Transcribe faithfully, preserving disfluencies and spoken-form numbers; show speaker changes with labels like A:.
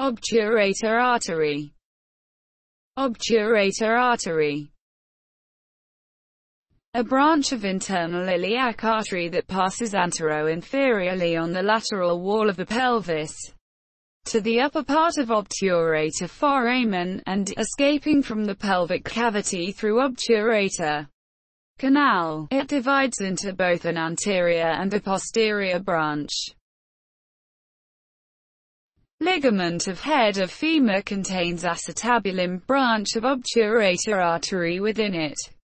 A: Obturator artery. Obturator artery. A branch of internal iliac artery that passes antero-inferiorly on the lateral wall of the pelvis to the upper part of obturator foramen, and, escaping from the pelvic cavity through obturator canal, it divides into both an anterior and a posterior branch. Ligament of head of femur contains acetabular branch of obturator artery within it.